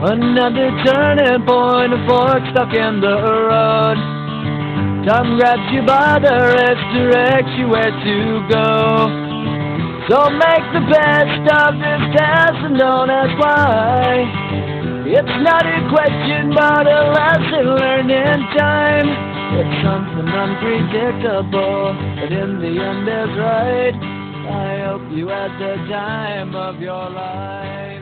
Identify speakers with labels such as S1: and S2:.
S1: Another turning point, a fork stuck in the road. Time grabs you by the wrist, directs you where to go. So make the best of this test and don't ask why. It's not a question but a lesson learned in time. It's something unpredictable, but in the end is right. I hope you had the time of your life.